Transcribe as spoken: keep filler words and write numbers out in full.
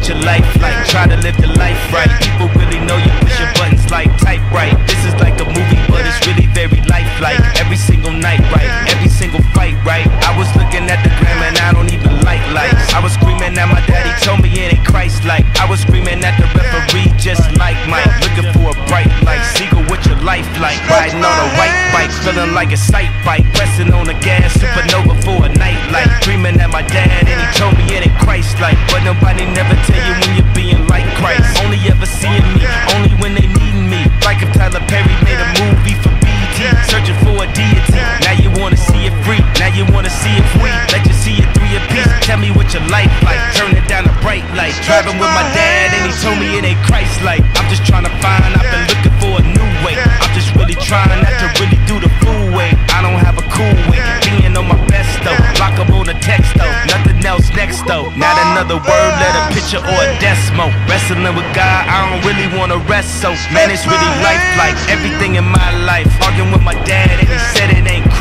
what your life like. Try to live your life right. People really know you push your buttons like type right. This is like a movie, but it's really very lifelike. Every single night, right? Every single fight, right? I was looking at the gram and I don't even like lights. I was screaming at my daddy, told me it ain't Christ-like. I was screaming at the referee, just like Mike. Looking for a bright light, Seagull, what your life like? Riding on a white bike, feeling like a sight bike. Pressing on the gas, supernova for a night light. Dreaming at my dad and he told me it ain't Christ-like. But nobody never tell you when you're being like Christ. Only ever seeing me, only when they needin' me. Like if Tyler Perry made a movie for B E T, searching for a deity. Now you wanna see it free, now you wanna see it free. Let you see it through your piece. Tell me what your life like, turn it down a bright light. Driving with my dad and he told me it ain't Christ-like. I'm just trying to find, I've been looking for a new way. I'm just really trying not to really do the fool way. I don't have a cool way, being on my best though. Lock up on the text though, nothing else next though. Not another word, let a picture or a decimal. Wrestling with God, I don't really wanna rest so. Man, it's really life like everything in my life. Arguing with my dad and he said it ain't